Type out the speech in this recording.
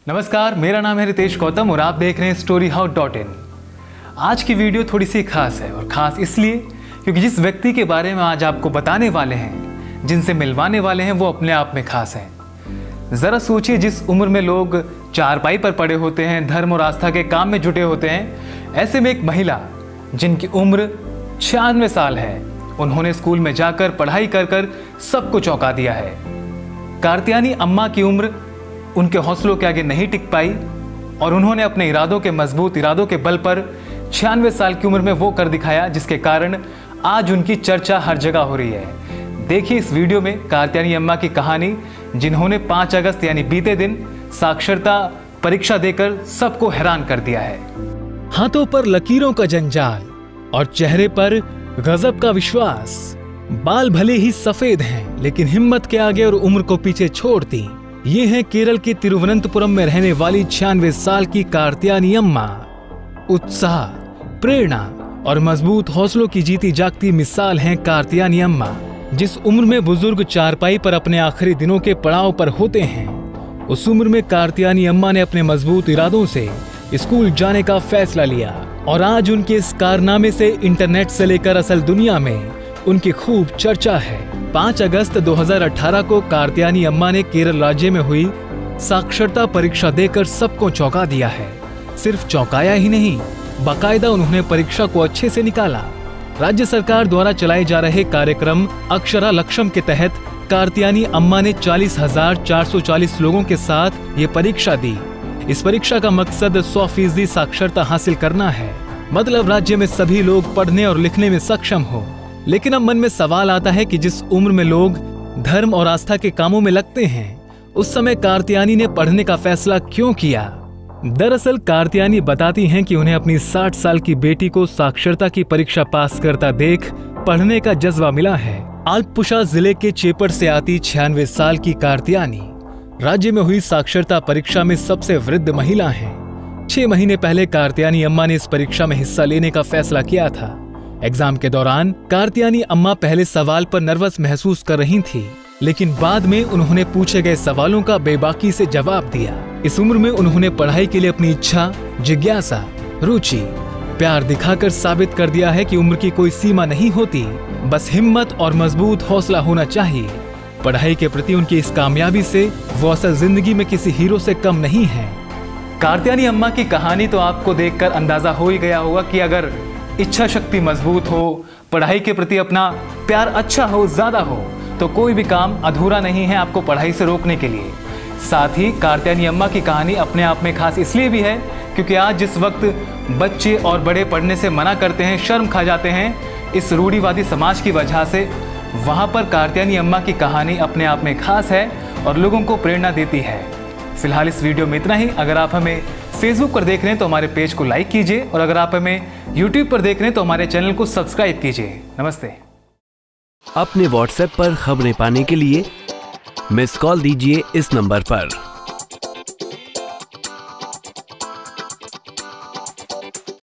नमस्कार, मेरा नाम है रितेश गौतम और आप देख रहे हैं storyhow.in। आज की वीडियो थोड़ी सी खास है और ख़ास इसलिए क्योंकि जिस व्यक्ति के बारे में आज आपको बताने वाले हैं, जिनसे मिलवाने वाले हैं, वो अपने आप में खास हैं। ज़रा सोचिए, जिस उम्र में लोग चारपाई पर पड़े होते हैं, धर्म और आस्था के काम में जुटे होते हैं, ऐसे में एक महिला जिनकी उम्र 96 साल है, उन्होंने स्कूल में जाकर पढ़ाई कर कर सबको चौंका दिया है। कार्त्यायनी अम्मा की उम्र उनके हौसलों के आगे नहीं टिक पाई और उन्होंने अपने मजबूत इरादों के बल पर 96 साल की उम्र में वो कर दिखाया, जिसके कारण आज उनकी चर्चा हर जगह हो रही है। देखिए इस वीडियो में कार्त्यायनी अम्मा की कहानी, जिन्होंने 5 अगस्त यानी बीते दिन साक्षरता परीक्षा देकर सबको हैरान कर दिया है। हाथों पर लकीरों का जंजाल और चेहरे पर गजब का विश्वास। बाल भले ही सफेद हैं, लेकिन हिम्मत के आगे और उम्र को पीछे छोड़ती ये है केरल के तिरुवनंतपुरम में रहने वाली 96 साल की कार्त्यायनी अम्मा। उत्साह, प्रेरणा और मजबूत हौसलों की जीती जागती मिसाल हैं कार्त्यायनी अम्मा। जिस उम्र में बुजुर्ग चारपाई पर अपने आखिरी दिनों के पड़ाव पर होते हैं, उस उम्र में कार्त्यायनी अम्मा ने अपने मजबूत इरादों से स्कूल जाने का फैसला लिया और आज उनके इस कारनामे से इंटरनेट से लेकर असल दुनिया में उनकी खूब चर्चा है। 5 अगस्त 2018 को कार्त्यायनी अम्मा ने केरल राज्य में हुई साक्षरता परीक्षा देकर सबको चौंका दिया है। सिर्फ चौंकाया ही नहीं, बाकायदा उन्होंने परीक्षा को अच्छे से निकाला। राज्य सरकार द्वारा चलाए जा रहे कार्यक्रम अक्षरा लक्ष्यम के तहत कार्त्यायनी अम्मा ने 40,440 लोगों के साथ ये परीक्षा दी। इस परीक्षा का मकसद 100% साक्षरता हासिल करना है, मतलब राज्य में सभी लोग पढ़ने और लिखने में सक्षम हो। लेकिन अब मन में सवाल आता है कि जिस उम्र में लोग धर्म और आस्था के कामों में लगते हैं, उस समय कार्त्यायनी ने पढ़ने का फैसला क्यों किया? दरअसल कार्त्यायनी बताती हैं कि उन्हें अपनी 60 साल की बेटी को साक्षरता की परीक्षा पास करता देख पढ़ने का जज्बा मिला है। आलपुषा जिले के चेपड़ से आती 96 साल की कार्त्यायनी राज्य में हुई साक्षरता परीक्षा में सबसे वृद्ध महिला हैं। 6 महीने पहले कार्त्यायनी अम्मा ने इस परीक्षा में हिस्सा लेने का फैसला किया था। एग्जाम के दौरान कार्त्यायनी अम्मा पहले सवाल पर नर्वस महसूस कर रही थी, लेकिन बाद में उन्होंने पूछे गए सवालों का बेबाकी से जवाब दिया। इस उम्र में उन्होंने पढ़ाई के लिए अपनी इच्छा, जिज्ञासा, रुचि, प्यार दिखाकर साबित कर दिया है कि उम्र की कोई सीमा नहीं होती, बस हिम्मत और मजबूत हौसला होना चाहिए। पढ़ाई के प्रति उनकी इस कामयाबी से वो असल जिंदगी में किसी हीरो से कम नहीं है। कार्त्यायनी अम्मा की कहानी तो आपको देखकर अंदाजा हो ही गया होगा कि अगर इच्छा शक्ति मजबूत हो, पढ़ाई के प्रति अपना प्यार अच्छा हो, ज्यादा हो, तो कोई भी काम अधूरा नहीं है आपको पढ़ाई से रोकने के लिए। साथ ही कार्त्यायनी अम्मा की कहानी अपने आप में खास इसलिए भी है क्योंकि आज जिस वक्त बच्चे और बड़े पढ़ने से मना करते हैं, शर्म खा जाते हैं इस रूढ़िवादी समाज की वजह से, वहाँ पर कार्त्यायनी अम्मा की कहानी अपने आप में खास है और लोगों को प्रेरणा देती है। फिलहाल इस वीडियो में इतना ही। अगर आप हमें फेसबुक पर देख रहे हैं तो हमारे पेज को लाइक कीजिए और अगर आप हमें यूट्यूब पर देख रहे हैं तो हमारे चैनल को सब्सक्राइब कीजिए। नमस्ते। अपने व्हाट्सएप पर खबरें पाने के लिए मिस कॉल दीजिए इस नंबर पर।